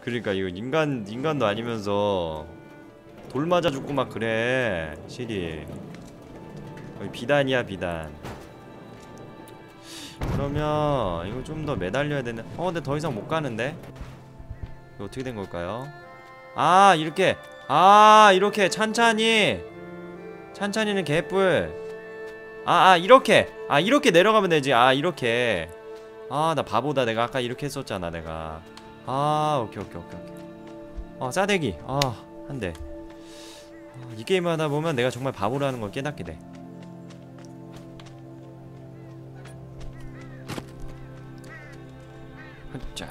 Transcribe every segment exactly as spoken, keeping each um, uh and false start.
그러니까 이거 인간 인간도 아니면서 돌 맞아 죽고 막 그래. 실이 거의 비단이야 비단. 그러면 이거 좀 더 매달려야 되는. 어 근데 더 이상 못 가는데. 이거 어떻게 된 걸까요? 아 이렇게 아 이렇게 찬찬히 찬찬히는 개뿔. 아 아 이렇게 아 이렇게 내려가면 되지. 아 이렇게. 아 나 바보다. 내가 아까 이렇게 했었잖아 내가. 아 오케이 오케이 오케이 오케이. 어 싸대기. 아 한대. 아, 이 게임을 하다보면 내가 정말 바보라는 걸 깨닫게 돼. 자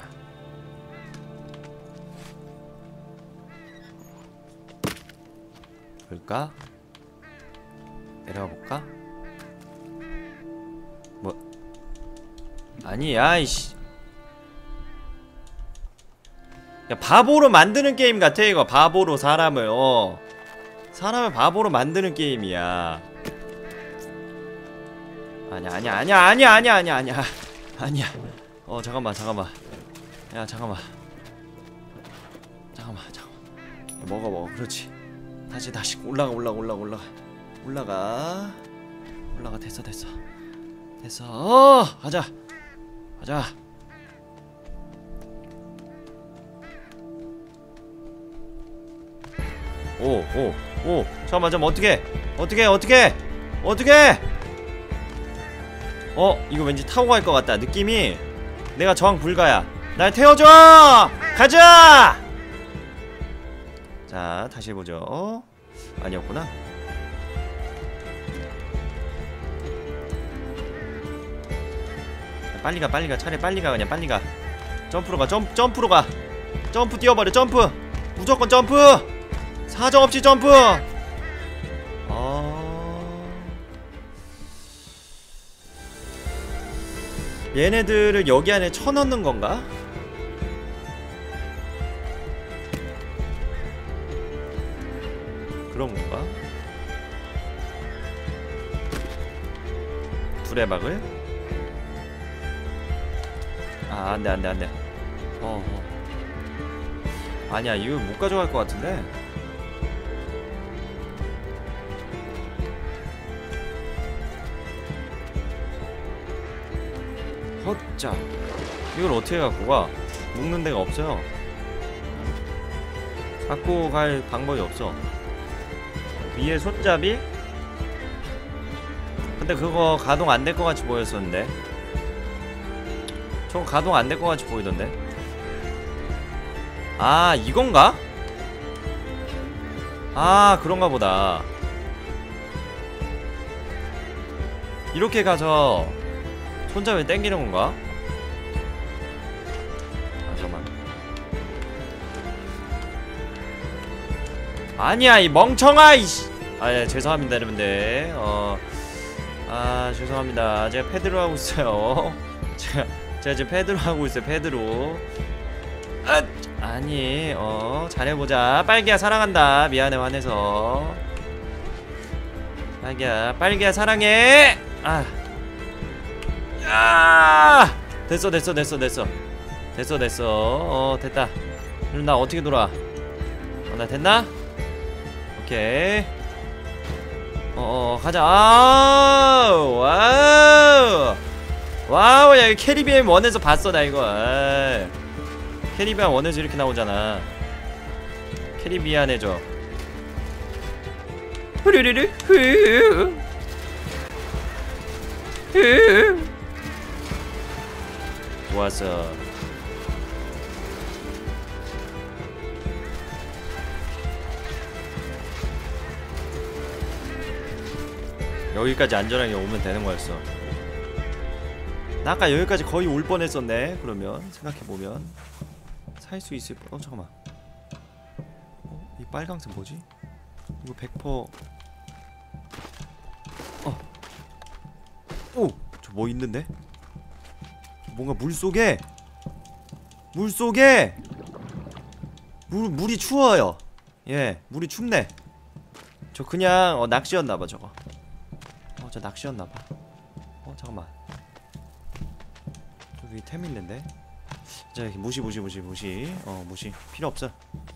볼까? 내려가 볼까? 뭐 아니 야이씨. 야 바보로 만드는 게임 같아 이거. 바보로 사람을 어 사람을 바보로 만드는 게임이야. 아니야 아니야 아니야 아니야 아니야 아니야 아니야 아니야. 어 잠깐만 잠깐만. 야 잠깐만 잠깐만 잠깐만. 야, 먹어 먹어. 그렇지. 다시 다시 올라가 올라가 올라가 올라가 올라가 올라가. 됐어 됐어 됐어. 어 가자 가자. 오 오 오 잠깐만 잠깐만. 어떻게 어떻게 어떻게 어떻게. 어 이거 왠지 타고 갈 것 같다 느낌이. 내가 저항 불가야. 날 태워줘. 가자. 자 다시 해보죠. 아니었구나. 빨리 가 빨리 가. 차라리 빨리 가. 그냥 빨리 가. 점프로 가. 점, 점프로 가. 점프 뛰어버려. 점프 무조건 점프. 사정없이 점프. 어... 얘네들을 여기 안에 쳐넣는 건가? 그런 건가? 두레박을? 아 안돼 안돼 안돼. 어, 어 아니야 이거 못 가져갈 것 같은데. 헛자 이걸 어떻게 갖고 가? 묶는 데가 없어요. 갖고 갈 방법이 없어. 위에 손잡이? 근데 그거 가동 안 될 것 같이 보였었는데. 저거 가동 안 될 것 같이 보이던데. 아 이건가? 아 그런가 보다. 이렇게 가서 손잡이 땡기는 건가? 아 잠깐만. 아니야 이 멍청아 이씨. 아 예 죄송합니다 여러분들. 어 아 죄송합니다. 제가 패드로 하고 있어요. 제가 제가 지금 패드로 하고 있어요. 패드로. 아 아니 어 잘해보자. 빨기야 사랑한다. 미안해 화내서. 빨기야 빨기야 사랑해. 아 아 됐어 됐어 됐어 됐어 됐어 됐어. 어 됐다. 그럼 나 어떻게 돌아? 어 나 됐나? 오케이. 어어 가자. 아우 와우 와우. 야 이거 캐리비안 원에서 봤어 나 이거. 아, 캐리비안 원에서 이렇게 나오잖아. 캐리비안 해줘. 후루루루 후 후. 좋았어. 여기까지 안전하게 오면 되는 거였어. 나 아까 여기까지 거의 올 뻔했었네. 그러면 생각해보면 살 수 있을 뻔. 어 잠깐만. 어? 이 빨강색 뭐지? 이거 백 퍼센트 어. 오! 저 뭐 있는데? 뭔가 물속에 물속에 물, 물이 추워요. 예 물이 춥네. 저 그냥 어, 낚시였나봐 저거. 어 저 낚시였나봐. 어 잠깐만 저 위에 템 있는데 자, 무시 무시 무시 무시. 어 무시 필요 없어.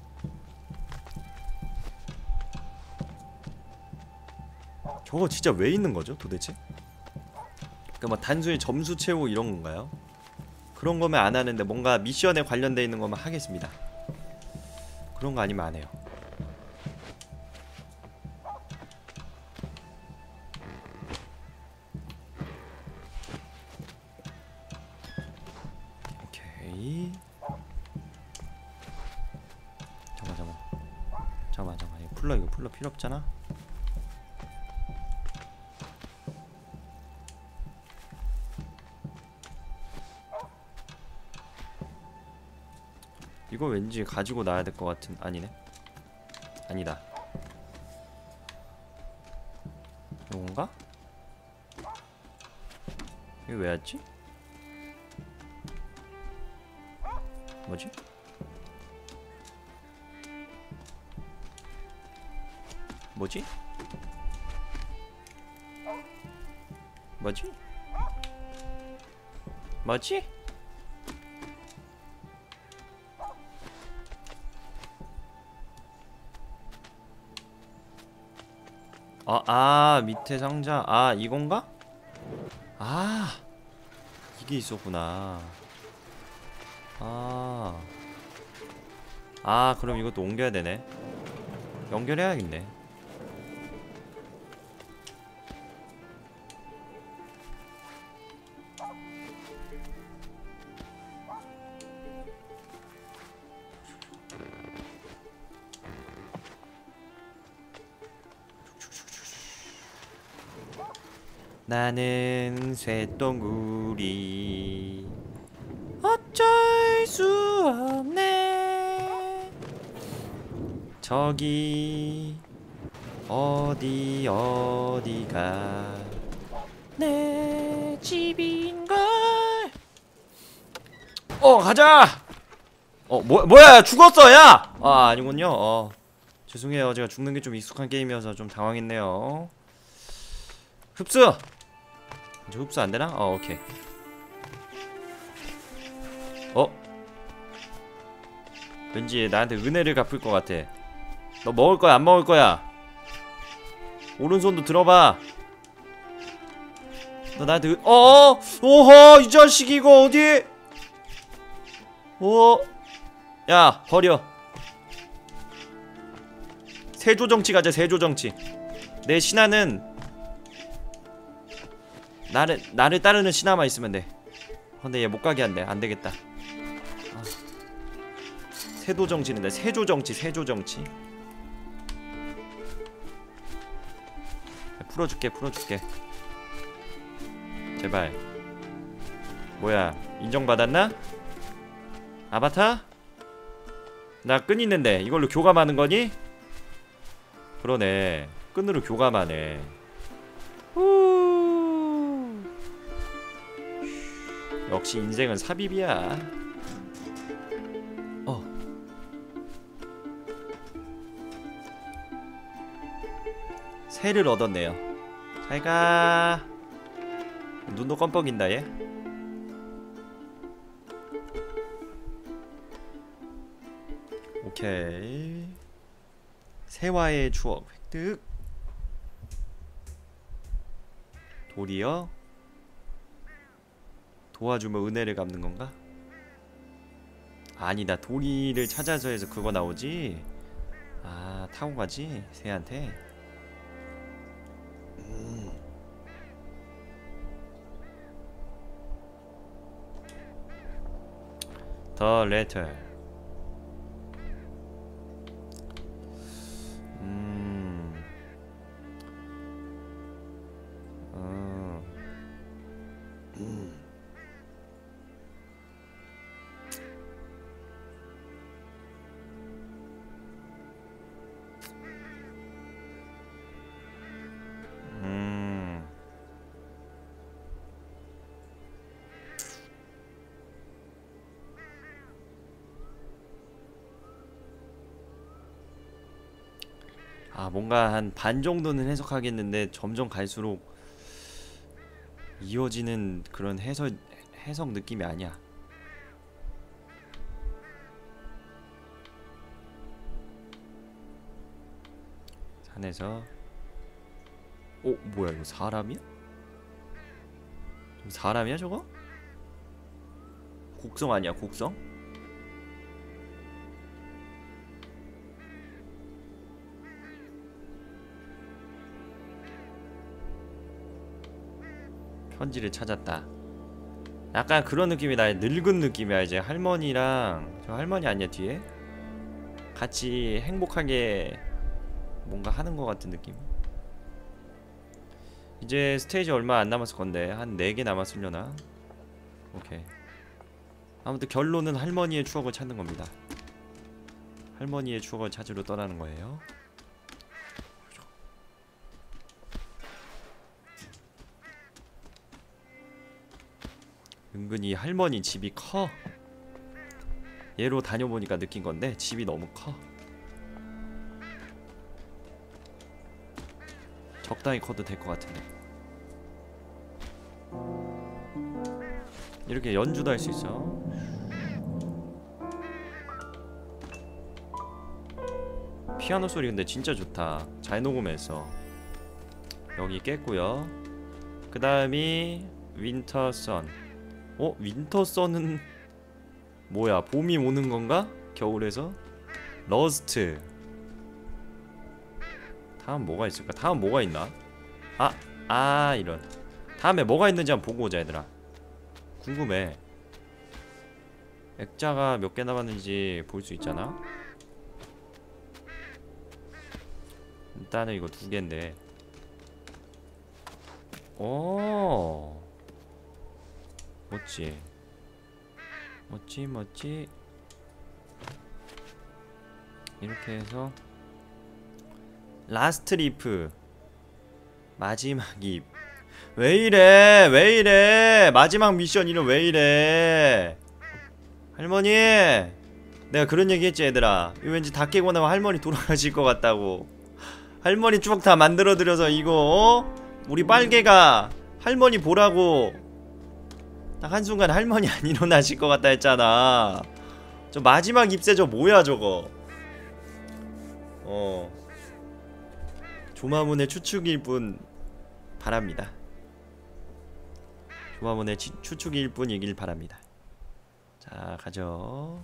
저거 진짜 왜 있는 거죠 도대체? 그러니까 뭐 단순히 점수 채우고 이런 건가요? 그런 거면 안 하는데 뭔가 미션에 관련돼 있는 거면 하겠습니다. 그런 거 아니면 안 해요. 오케이. 잠깐 잠깐 잠깐 잠깐 이거 풀러 이거 풀러 필요 없잖아. 이거 왠지 가지고 나야 될 것 같은. 아니네. 아니다. 이건가? 이거 왜 왔지? 뭐지? 뭐지? 뭐지? 뭐지? 아, 아 밑에 상자. 아 이건가? 아 이게 있었구나. 아, 아 그럼 이것도 옮겨야 되네. 연결해야겠네. 나는 쇠똥구리 어쩔 수 없네. 저기 어디 어디가 내 집인걸. 어 가자. 어 뭐, 뭐야 죽었어 야. 아 아니군요. 어 죄송해요. 제가 죽는 게 좀 익숙한 게임이어서 좀 당황했네요. 흡수. 저 흡수 안 되나? 어 오케이. 어? 왠지 나한테 은혜를 갚을 것 같아. 너 먹을 거야 안 먹을 거야? 오른손도 들어봐. 너 나한테 은... 어어 오호 이 자식 이거 어디? 오, 야 버려. 세조정치 가자. 세조정치. 내 신하는 나를 나를 따르는 신하만 있으면 돼. 근데 얘 못 가게 한대. 안 되겠다. 아. 세도정치인데 세조정치 세조정치. 풀어줄게 풀어줄게. 제발. 뭐야 인정받았나? 아바타? 나 끈 있는데 이걸로 교감하는 거니? 그러네. 끈으로 교감하네. 후. 역시 인생은 삽입이야. 어. 새를 얻었네요. 잘가. 눈도 껌뻑인다 얘. 오케이. 새와의 추억 획득. 돌이요? 도와주면 은혜를 갚는 건가? 아니다. 도리를 찾아서 해서 그거 나오지? 아 타고 가지? 새한테? 음. The letter. 음. 어. 음. 음. 아 뭔가 한 반 정도는 해석하겠는데 점점 갈수록 이어지는 그런 해석 해석 느낌이 아니야. 산에서. 어 뭐야 이거 사람이야? 사람이야 저거? 곡성 아니야 곡성? 편지를 찾았다. 약간 그런 느낌이다. 늙은 느낌이야. 이제 할머니랑 저 할머니 아니야 뒤에? 같이 행복하게 뭔가 하는 것 같은 느낌. 이제 스테이지 얼마 안 남았을 건데 한 네 개 남았으려나? 오케이. 아무튼 결론은 할머니의 추억을 찾는 겁니다. 할머니의 추억을 찾으러 떠나는 거예요. 은근히 할머니 집이 커. 얘로 다녀보니까 느낀 건데 집이 너무 커. 적당히 커도 될 것 같은데. 이렇게 연주도 할 수 있어. 피아노 소리 근데 진짜 좋다. 잘 녹음했어. 여기 깼고요. 그 다음이 윈터선. 어? 윈터선은 뭐야? 봄이 오는 건가? 겨울에서? 러스트. 다음 뭐가 있을까? 다음 뭐가 있나? 아! 아 이런. 다음에 뭐가 있는지 한번 보고 오자 얘들아. 궁금해. 액자가 몇 개 남았는지 볼 수 있잖아? 일단은 이거 두 개인데. 오 멋지. 멋지 멋지. 이렇게 해서 라스트 리프 마지막 입. 왜 이래 왜 이래. 마지막 미션 이름 왜 이래. 할머니 내가 그런 얘기 했지 얘들아. 이거 왠지 다 깨고 나면 할머니 돌아가실 것 같다고. 할머니 추억 다 만들어드려서 이거 어? 우리 빨개가 할머니 보라고 딱 한순간 할머니 안 일어나실 것 같다 했잖아. 저 마지막 잎새 저 뭐야 저거. 어 조마문의 추측일 뿐 바랍니다. 조마문의 치, 추측일 뿐이길 바랍니다. 자 가죠.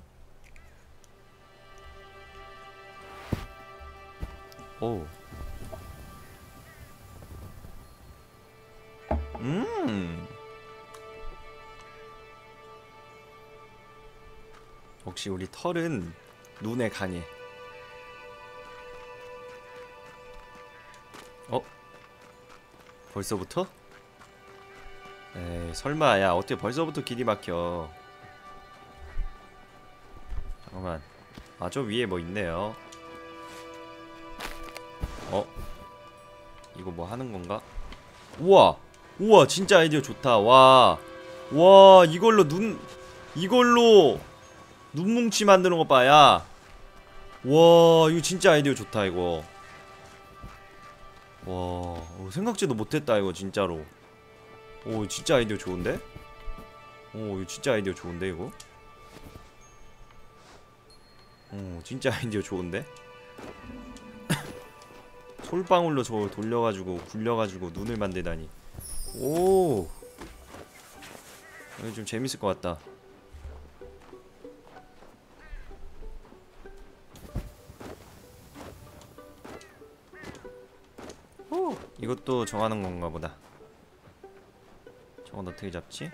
오 음 역시 우리 털은 눈에 강해. 어? 벌써부터? 에이 설마. 야 어떻게 벌써부터 길이 막혀. 잠깐만. 아 저 위에 뭐 있네요. 어? 이거 뭐 하는 건가? 우와! 우와 진짜 아이디어 좋다. 와. 와 이걸로 눈 이걸로 눈뭉치 만드는 것 봐. 야. 와 이거 진짜 아이디어 좋다 이거. 와 생각지도 못했다 이거 진짜로. 오 진짜 아이디어 좋은데? 오 이거 진짜 아이디어 좋은데 이거? 오 진짜 아이디어 좋은데? 솔방울로 저걸 돌려가지고 굴려가지고 눈을 만들다니. 오 이거 좀 재밌을 것 같다. 오 이것도 정하는 건가 보다. 저건 어떻게 잡지?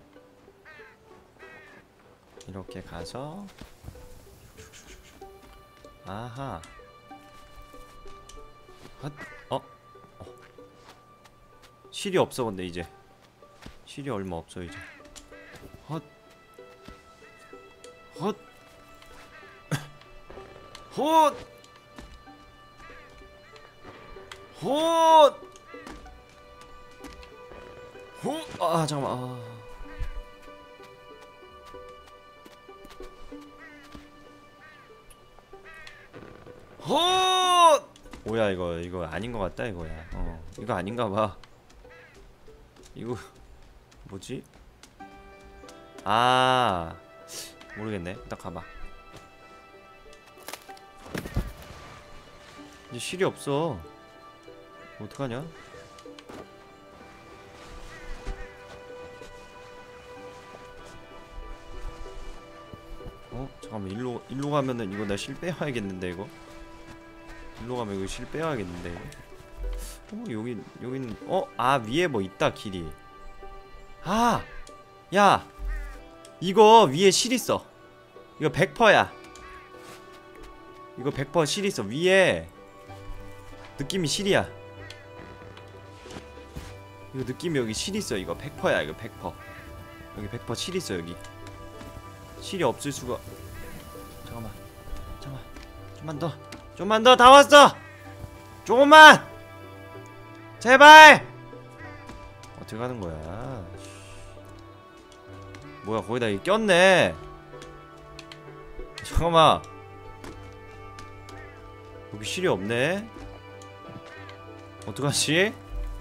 이렇게 가서 아하 핫 어? 어 실이 없어. 근데 이제 실이 얼마 없어 이제. 헛 헛 헛 헛 헛 아 잠깐만. 아. 헛 뭐야 이거. 이거 아닌 것 같다 이거야. 어 이거 아닌가 봐. 이거 뭐지? 아 모르겠네. 딱 가봐. 이제 실이 없어. 어떡하냐? 어? 잠깐만, 일로 일로 가면은 이거 나 실 빼와야겠는데 이거. 일로 가면 이거 실 빼와야겠는데 이거. 어, 여기 여기는 어? 아, 위에 뭐 있다 길이. 아! 야! 이거 위에 실 있어. 이거 백 퍼센트야. 이거 백 퍼센트 실 있어. 위에 느낌이 실이야. 이거 느낌이 여기 실 있어. 이거 백 퍼센트야. 이거 백 퍼센트. 여기 백 퍼센트 실 있어. 여기 실이 없을 수가. 잠깐만, 잠깐만, 좀만 더, 좀만 더. 다 왔어. 조금만, 제발. 어떻게 가는 거야? 뭐야, 거기다 이게 꼈네. 잠깐만, 여기 실이 없네. 어떡하지?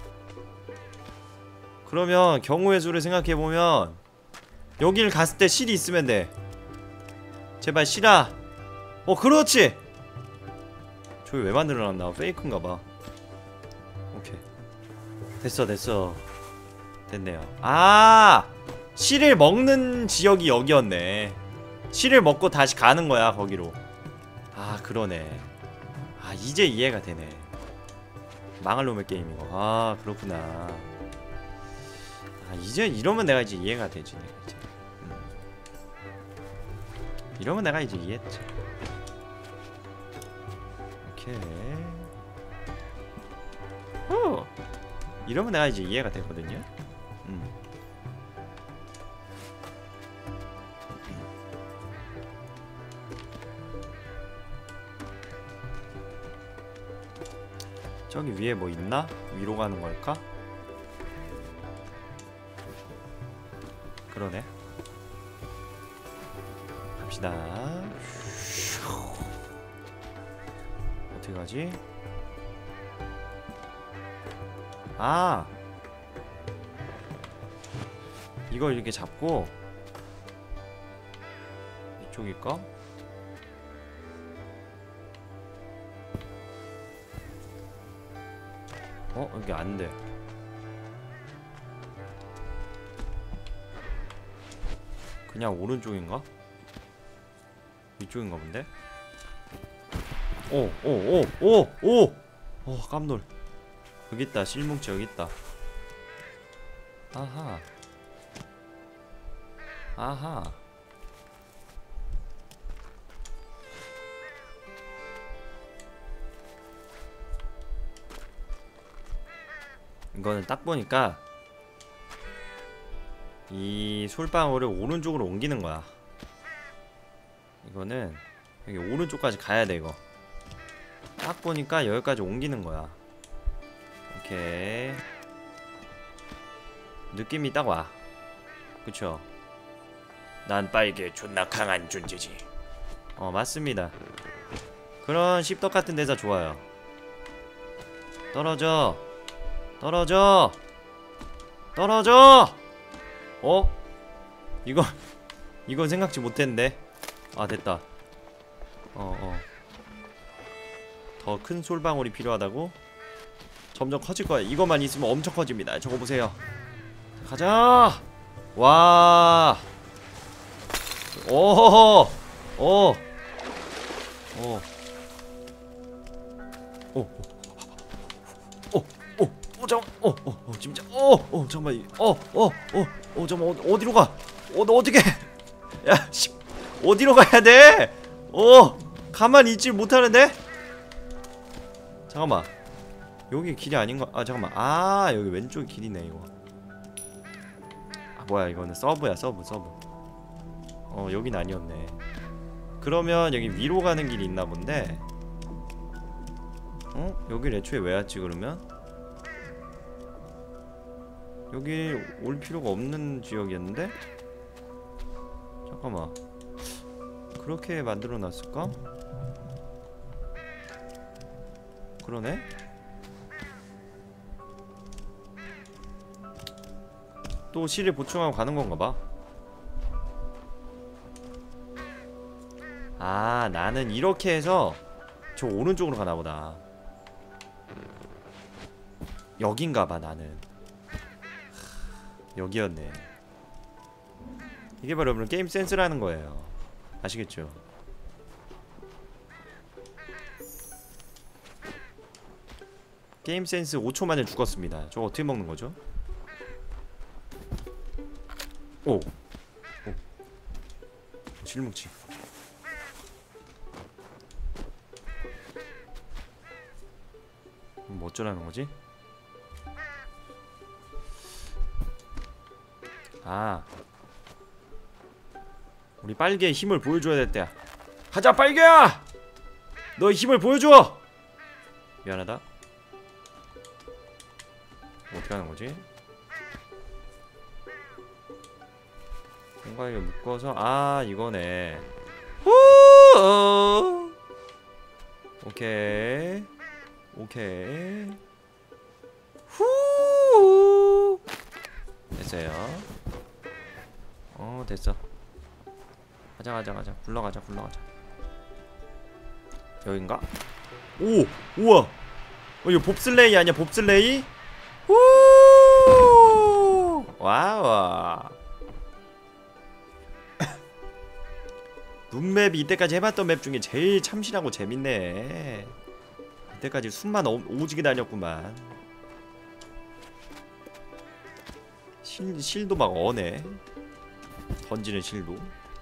그러면 경우의 수를 생각해보면 여길 갔을 때 실이 있으면 돼. 제발 실아. 어, 그렇지. 저기 왜 만들어놨나? 페이크인가봐. 오케이, 됐어 됐어 됐네요. 아, 실을 먹는 지역이 여기였네. 실을 먹고 다시 가는 거야 거기로. 아, 그러네. 아, 이제 이해가 되네. 망할 놈의 게임이고. 아, 그렇구나. 아, 이제 이러면 내가 이제 이해가 되지. 내가 이제. 음. 이러면 내가 이제 이해했지. 오케이. 후. 이러면 내가 이제 이해가 되거든요. 음. 저기 위에 뭐 있나? 위로 가는 걸까? 그러네. 갑시다. 어떻게 가지? 아, 이걸 이렇게 잡고 이쪽일까? 어? 여기 안돼. 그냥 오른쪽인가? 이쪽인가 본데? 오! 오! 오! 오! 오! 오! 깜놀. 여기 있다. 실뭉치 여기 있다. 아하. 아하. 이거는 딱 보니까 이 솔방울을 오른쪽으로 옮기는 거야. 이거는 여기 오른쪽까지 가야 돼. 이거 딱 보니까 여기까지 옮기는 거야. 오케이. 느낌이 딱 와. 그쵸? 난 빨개 존나 강한 존재지. 어, 맞습니다. 그런 씹덕 같은 대사 좋아요. 떨어져. 떨어져. 떨어져. 어? 이거 이건 생각지 못했는데. 아, 됐다. 어, 어. 더 큰 솔방울이 필요하다고? 점점 커질 거야. 이것만 있으면 엄청 커집니다. 저거 보세요. 가자. 와. 오. 오. 오. 오. 오. 오. 오, 잠깐. 어, 어, 어, 진짜. 어, 어, 잠깐만. 어, 어, 어, 어, 잠깐만. 어, 어디로 가? 어, 너 어떻게? 야, 씨. 어디로 가야 돼? 어, 가만히 있질 못하는데? 잠깐만. 여기 길이 아닌가? 아, 잠깐만. 아, 여기 왼쪽 길이네, 이거. 아, 뭐야, 이거는 서브야, 서브, 서브. 어, 여긴 아니었네. 그러면 여기 위로 가는 길이 있나 본데. 어? 여기 애초에 왜 왔지, 그러면? 여기 올 필요가 없는 지역이었는데? 잠깐만. 그렇게 만들어 놨을까? 그러네? 또 실을 보충하고 가는 건가 봐. 아, 나는 이렇게 해서 저 오른쪽으로 가나 보다. 여긴가봐 나는. 여기였네. 이게 바로 여러분 게임 센스라는 거예요. 아시겠죠? 게임 센스 오 초 만에 죽었습니다. 저거 어떻게 먹는 거죠? 오! 오! 실뭉치. 뭐 어쩌라는 거지? 아, 우리 빨개의 힘을 보여줘야 될 때야. 가자 빨개야! 너의 힘을 보여줘! 미안하다. 어떻게 하는 거지? 뭔가 이거 묶어서, 아 이거네. 후! 오케이 오케이. 후! 됐어요. 어 됐어. 가자 가자 가자. 굴러가자 굴러가자. 여긴가? 오! 우와! 어, 이거 봅슬레이 아니야 봅슬레이? 후! 와우. 눈맵이 이때까지 해봤던 맵 중에 제일 참신하고 재밌네. 이때까지 숨만 오, 오지게 다녔구만. 실, 실도 막 어네. 던지는 실도.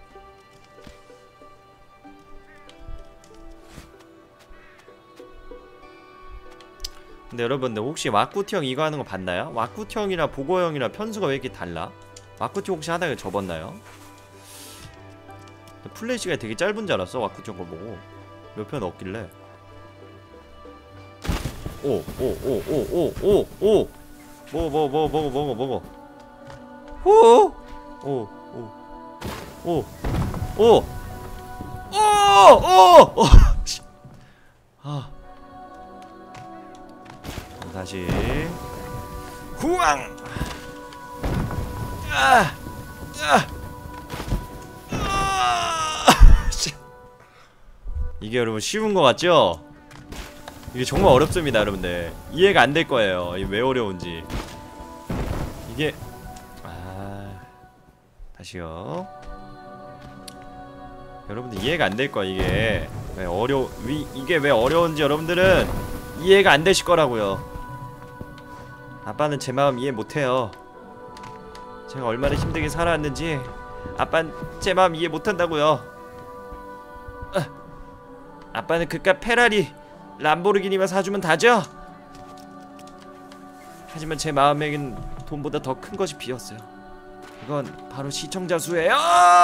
근데 여러분들 혹시 와꾸티 형 이거 하는 거 봤나요? 와꾸티 형이랑 보거 형이랑 편수가 왜 이렇게 달라? 와꾸티 혹시 하다가 접었나요? 플레이 시간이 되게 짧은 줄 알았어. 와꾸티 형 거 보고 몇 편 없길래. 오 오 오 오 오 오 오 먹어 먹어 먹어 먹어 먹어 먹어. 오오오오오오오오오. 아 다시 후앙. 아, 아, 아. 이게 여러분 쉬운 거 같죠? 이게 정말 어렵습니다 여러분들. 이해가 안 될 거예요. 이게 왜 어려운지. 이게 아 다시요. 여러분들 이해가 안 될 거야. 이게 왜 어려 위 이게 왜 어려운지 여러분들은 이해가 안 되실 거라고요. 아빠는 제 마음 이해 못해요. 제가 얼마나 힘들게 살아왔는지 아빠는 제 마음 이해 못한다고요. 아빠는 그깟 페라리 람보르기니만 사주면 다죠? 하지만 제 마음에겐 돈보다 더 큰 것이 비었어요. 그건 바로 시청자 수예요.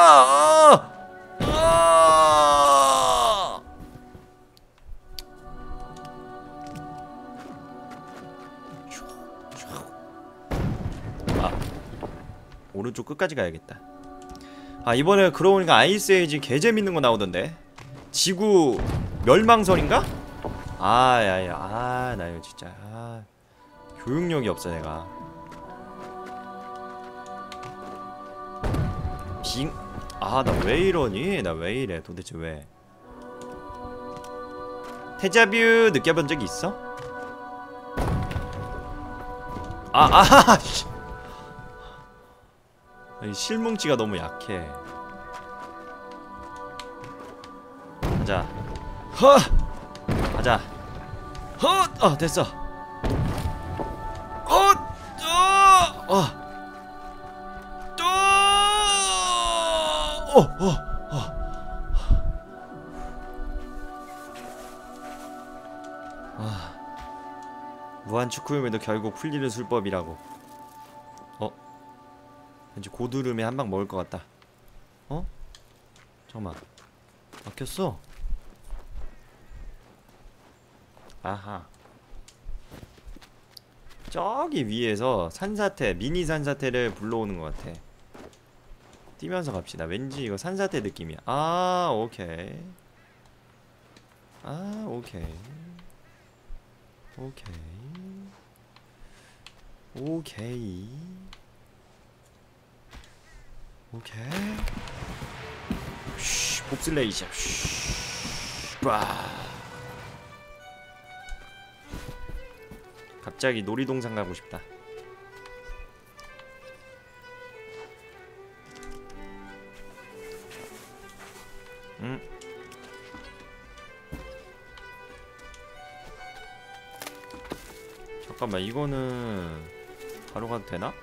아, 오른쪽 끝까지 가야겠다. 아 이번에 그러고 보니까 아이스 에이지 개 재밌는 거 나오던데. 지구 멸망설인가? 아야야 아 나 이거 진짜 아, 교육력이 없어 내가. 빙 아 나 왜 이러니? 나 왜 이래 도대체 왜? 데자뷰 느껴본 적이 있어? 아 아 이 실뭉치가 너무 약해. 가자. 허! 가자. 허! 어 됐어. 어! 어! 어! 어! 어! 어! 아. 무한 축구임에도 결국 풀리는 술법이라고. 어? 왠지 고두름에 한 방 먹을 것 같다. 어? 잠깐만. 막혔어. 아하. 저기 위에서 산사태, 미니 산사태를 불러오는 것 같아. 뛰면서 갑시다. 왠지 이거 산사태 느낌이야. 아, 오케이. 아, 오케이. 오케이. 오케이. 오케이. 쉬, 봅슬레이션. 쉬. 빠. 갑자기 놀이동산 가고 싶다. 응? 잠깐만, 이거는 바로 가도 되나?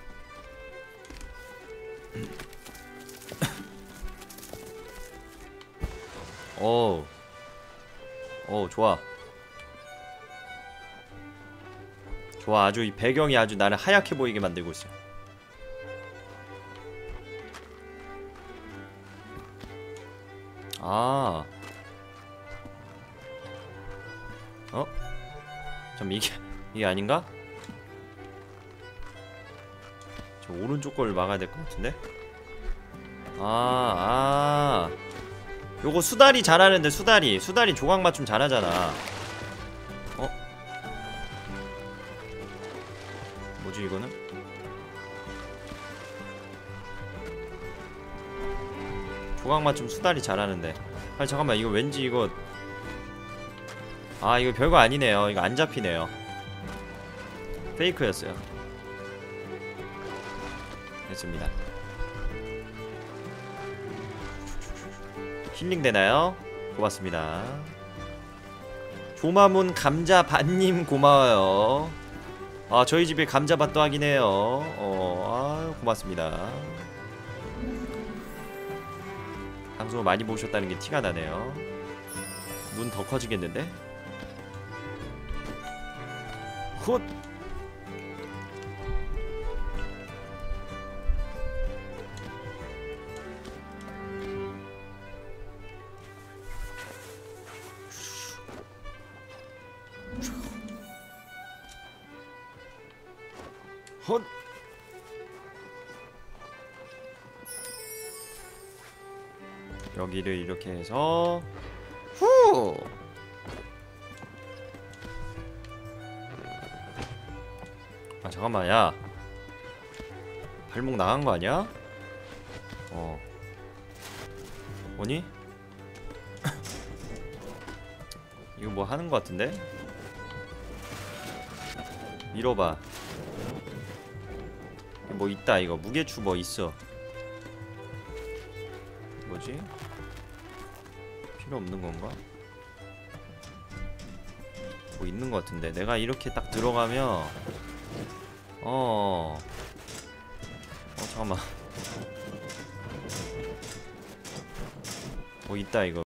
어우 어우 좋아 좋아. 아주 이 배경이 아주 나를 하얗게 보이게 만들고 있어. 아 어? 잠 이게 이게 아닌가? 저 오른쪽 걸 막아야 될 것 같은데? 아, 아. 요거 수달이 잘하는데, 수달이. 수달이 조각 맞춤 잘하잖아. 어? 뭐지, 이거는? 조각 맞춤 수달이 잘하는데. 아니, 잠깐만, 이거 왠지 이거. 아, 이거 별거 아니네요. 이거 안 잡히네요. 페이크였어요. 됐습니다. 힐링 되나요? 고맙습니다. 조마문 감자밭님 고마워요. 아, 저희 집에 감자밭도 하긴 해요. 어, 아, 고맙습니다. 방송을 많이 보셨다는 게 티가 나네요. 눈 더 커지겠는데? 훗! 헛! 여기를 이렇게 해서 후! 아 잠깐만, 야 발목 나간 거 아니야? 어 뭐니? 이거 뭐 하는 거 같은데? 밀어봐. 뭐 있다. 이거 무게추 뭐 있어. 뭐지? 필요 없는 건가? 뭐 있는 것 같은데. 내가 이렇게 딱 들어가면 어... 어 잠깐만. 뭐 있다 이거.